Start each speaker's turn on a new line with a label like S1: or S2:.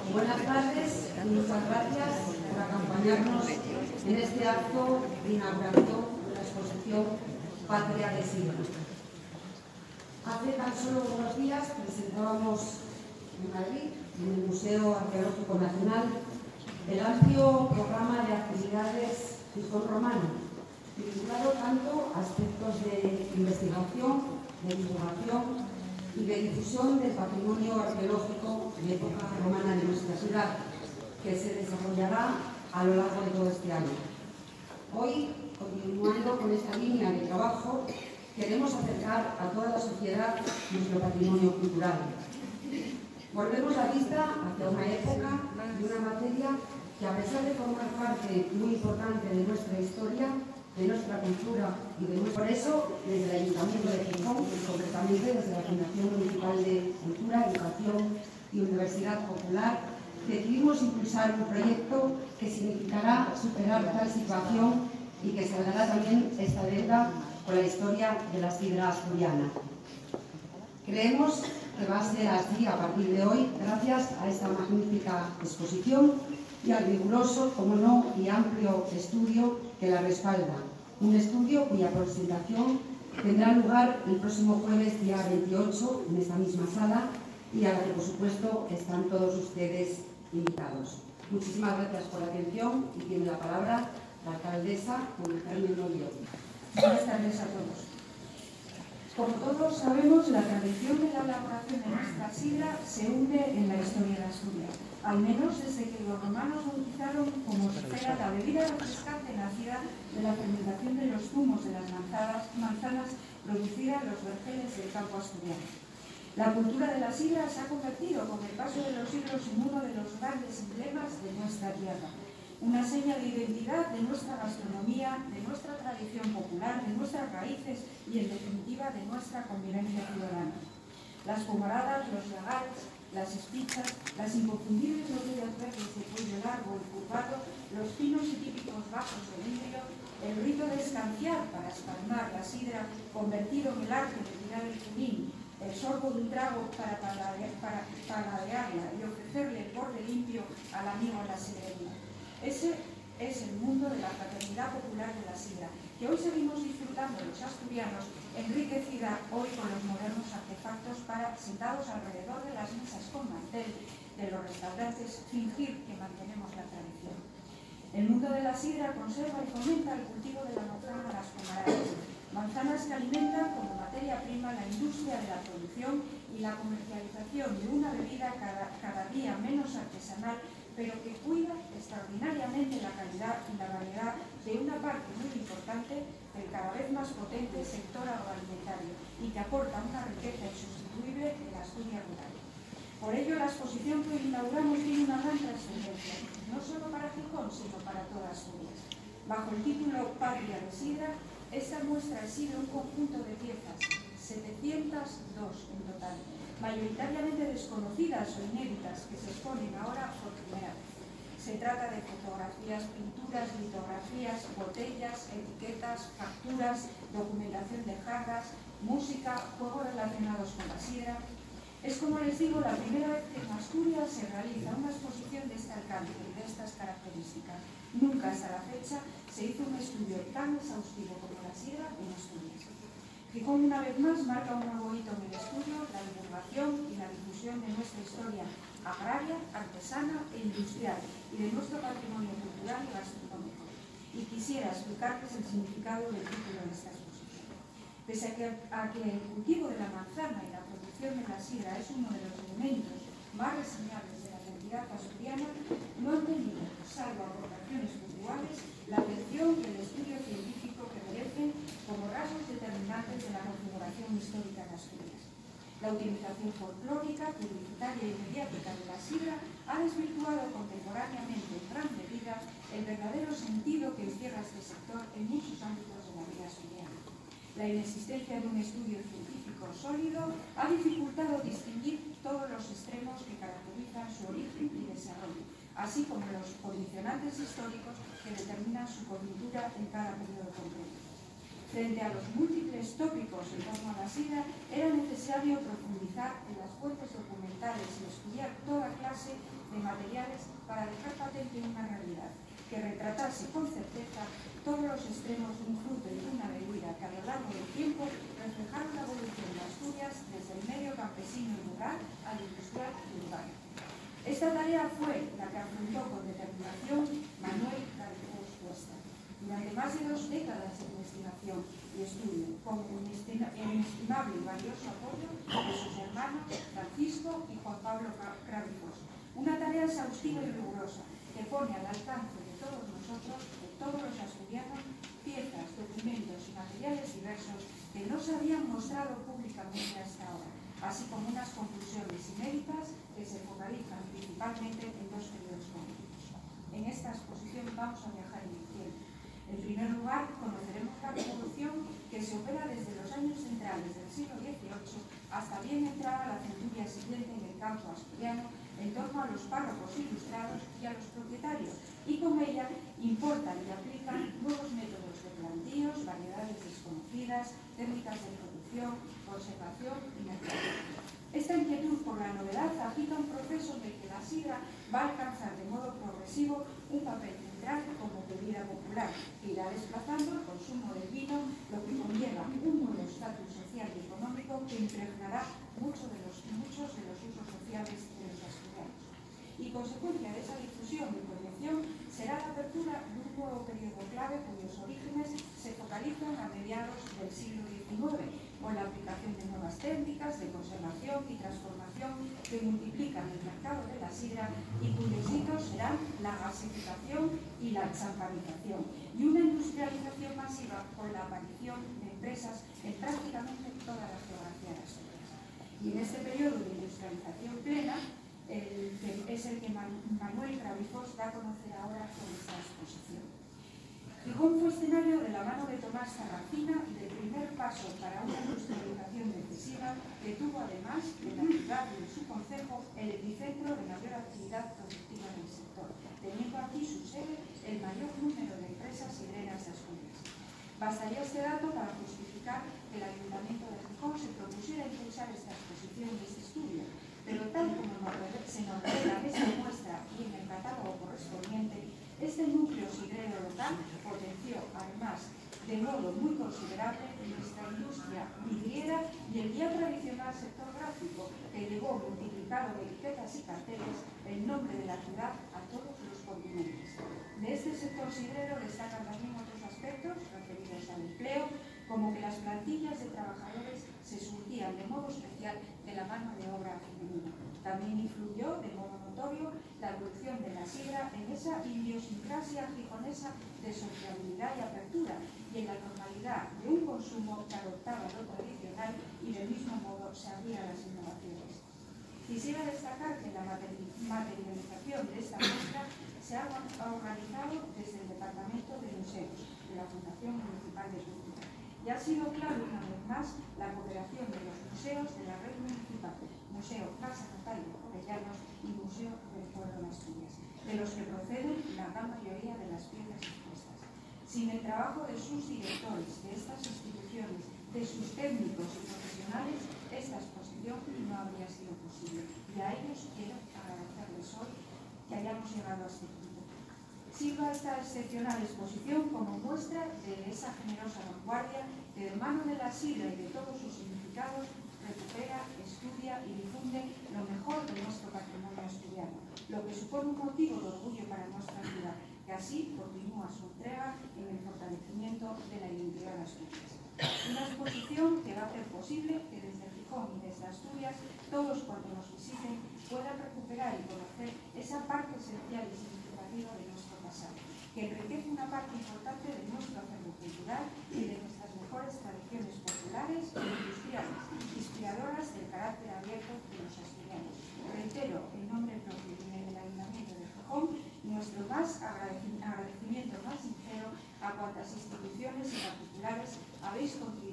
S1: Buenas tardes y muchas gracias por acompañarnos en este acto de inauguración de la exposición Patria de Sidra. Hace tan solo unos días presentábamos en Madrid, en el Museo Arqueológico Nacional, el amplio programa de actividades Gijón Romano, vinculado tanto a aspectos de investigación, de divulgación y de difusión del patrimonio arqueológico de época romana de nuestra ciudad, que se desarrollará a lo largo de todo este año. Hoy, continuando con esta línea de trabajo, queremos acercar a toda la sociedad nuestro patrimonio cultural. Volvemos la vista hacia una época y una materia que, a pesar de formar parte muy importante de nuestra historia, de nuestra cultura y de nuestro... Por eso, desde el Ayuntamiento de Gijón, y concretamente desde la Fundación Municipal de Cultura, Educación y Universidad Popular, decidimos impulsar un proyecto que significará superar tal situación y que saldará también esta deuda con la historia de la sidra asturiana. Creemos que va a ser así a partir de hoy, gracias a esta magnífica exposición y al riguroso, como no, y amplio estudio que la respalda. Un estudio cuya presentación tendrá lugar el próximo jueves, día 28, en esta misma sala, y a la que, por supuesto, están todos ustedes invitados. Muchísimas gracias por la atención y tiene la palabra la alcaldesa Carmen Novio.
S2: Buenas tardes a todos. Como todos sabemos, la tradición de la elaboración de nuestra sidra se hunde en la historia de Asturias, al menos desde que los romanos bautizaron como era la bebida refrescante nacida de la fermentación de los zumos de las manzanas producidas en los vergeles del campo asturiano. La cultura de la sidra se ha convertido con el paso de los siglos en uno de los grandes emblemas de nuestra tierra, una seña de identidad de nuestra gastronomía, de nuestra tradición popular, de nuestras raíces y, en definitiva, de nuestra convivencia ciudadana. Las pomaradas, los regals, las espichas, las inconfundibles botellas verdes de cuello largo y curvado, los finos y típicos vasos de vidrio, el rito de escanciar para espalmar la sidra, convertido en el arte de tirar el junín, el sorbo de un trago para paladearla y ofrecerle el borde limpio al amigo en la sidrería. Ese es el mundo de la fraternidad popular de la sidra, que hoy seguimos disfrutando los asturianos, enriquecida hoy con los modernos artefactos para, sentados alrededor de las mesas con mantel de los restaurantes, fingir que mantenemos la tradición. El mundo de la sidra conserva y fomenta el cultivo de la manzana de las pomaradas, manzanas que alimentan como materia prima la industria de la producción y la comercialización de una bebida cada día menos artesanal, pero que cuida extraordinariamente la calidad y la variedad de una parte muy importante del cada vez más potente sector agroalimentario y que aporta una riqueza insustituible en la Asturias rural. Por ello, la exposición que hoy inauguramos tiene una gran trascendencia, no solo para Gijón, sino para toda Asturias. Bajo el título Patria de Sidra, esta muestra exhibe un conjunto de piezas, 702 en total, mayoritariamente desconocidas o inéditas, que se exponen ahora por primera vez. Se trata de fotografías, pinturas, litografías, botellas, etiquetas, facturas, documentación de jarras, música, juegos relacionados con la sidra. Es, como les digo, la primera vez que en Asturias se realiza una exposición de este alcance y de estas características. Nunca hasta la fecha se hizo un estudio tan exhaustivo como la sidra en Asturias. Gijón, una vez más, marca un nuevo hito en el estudio, la divulgación y la difusión de nuestra historia agraria, artesana e industrial y de nuestro patrimonio cultural y gastronómico. Y quisiera explicarles el significado del título de esta exposición. Pese a que el cultivo de la manzana y la producción de la sidra es uno de los elementos más reseñables de la identidad asturiana, no han tenido, salvo aportaciones puntuales, la atención y el estudio científico que merecen como rasgos determinantes de la configuración histórica de Asturias. La utilización folclórica, publicitaria y mediática de la sidra ha desvirtuado contemporáneamente en gran medida el verdadero sentido que encierra este sector en muchos ámbitos de la vida asturiana. La inexistencia de un estudio científico sólido ha dificultado distinguir todos los extremos que caracterizan su origen y desarrollo, así como los condicionantes históricos que determinan su coyuntura en cada periodo concreto. Frente a los múltiples tópicos en torno a la sidra, era necesario profundizar en las fuentes documentales y estudiar toda clase base de materiales para dejar patente una realidad que retratase con certeza todos los extremos de un fruto y de una bebida que a lo largo del tiempo reflejaron la evolución de Asturias desde el medio campesino y rural al industrial y urbano. Esta tarea fue la que afrontó con determinación Manuel Cravijós Cuesta. Durante más de 2 décadas de investigación y estudio, con el inestimable y valioso apoyo de sus hermanos Francisco y Juan Pablo Cravijós. Una tarea exhaustiva y rigurosa que pone al alcance de todos nosotros, de todos los asturianos, piezas, documentos y materiales diversos que no se habían mostrado públicamente hasta ahora, así como unas conclusiones inéditas que se focalizan principalmente en 2 periodos políticos. En esta exposición vamos a viajar en el tiempo. En primer lugar, conoceremos la revolución que se opera desde los años centrales del siglo XVIII hasta bien entrada la centuria siguiente en el campo asturiano en torno a los párrocos ilustrados y a los propietarios, y con ella importan y aplican nuevos métodos de plantíos, variedades desconocidas, técnicas de producción, conservación y mercado. Esta inquietud por la novedad agita un proceso en el que la sidra va a alcanzar de modo progresivo un papel central como bebida popular, que irá desplazando el consumo del vino, lo que conlleva un nuevo estatus social y económico que impregnará muchos de los usos sociales de los asturianos. Y consecuencia de esa difusión y proyección será la apertura de un nuevo periodo clave cuyos orígenes se focalizan a mediados del siglo XIX, con la aplicación de nuevas técnicas de conservación y transformación que multiplican el mercado de la sidra y cuyos hitos serán la gasificación y la champanización, y una industrialización masiva con la aparición de empresas en prácticamente toda la geografía de Asturias. Y en este periodo de industrialización plena, que es el que Manuel Cravijós da a conocer ahora con esta exposición. Gijón fue escenario de la mano de Tomás Sarracina del primer paso para una industrialización decisiva que tuvo además en la ciudad y en su concejo el epicentro de mayor actividad productiva del sector, teniendo aquí su sede el mayor número de empresas sidreras de Asturias. Bastaría este dato para justificar que el Ayuntamiento de Gijón se propusiera impulsar esta exposición y este estudio, pero tal como se nos revela en esta muestra y en el catálogo correspondiente, este núcleo sidrero local potenció, además, de modo muy considerable nuestra industria vidriera y el ya tradicional sector gráfico, que llevó multiplicado de etiquetas y carteles el nombre de la ciudad a todos los continentes. De este sector sidrero destacan también otros aspectos referidos al empleo, como que las plantillas de trabajadores se surtían de modo especial de la mano de obra femenina. También influyó de modo notorio la evolución de la sidra en esa idiosincrasia gijonesa de sociabilidad y apertura y en la normalidad de un consumo que adoptaba lo tradicional y del mismo modo se abría a las innovaciones. Quisiera destacar que la materialización de esta muestra se ha organizado desde el Departamento de Museos de la Fundación Municipal de Cultura. Y ha sido clave una vez más la cooperación de los museos de la red municipal, Museo Casa Natalia Jovellanos y Museo del Pueblo de Asturias, de los que proceden la gran mayoría de las piezas expuestas. Sin el trabajo de sus directores, de estas instituciones, de sus técnicos y profesionales, esta exposición no habría sido posible. Y a ellos quiero agradecerles hoy que hayamos llegado a este punto. Sirva esta excepcional exposición como muestra de esa generosa vanguardia que de mano de la sidra y de todos sus significados recupera, estudia y difunde lo mejor de nuestro patrimonio asturiano, lo que supone un motivo de orgullo para nuestra ciudad, que así continúa su entrega en el fortalecimiento de la identidad de Asturias. Una exposición que va a hacer posible que desde Gijón y desde Asturias todos cuantos nos visiten puedan recuperar y conocer esa parte esencial y significativa de nuestro pasado, que enriquece una parte importante de nuestro acervo cultural y de nuestras mejores tradiciones populares e industriales, inspiradoras del carácter abierto de los asturianos. Reitero, en nombre propio y del Ayuntamiento de Gijón, nuestro agradecimiento más sincero a cuantas instituciones y particulares habéis contribuido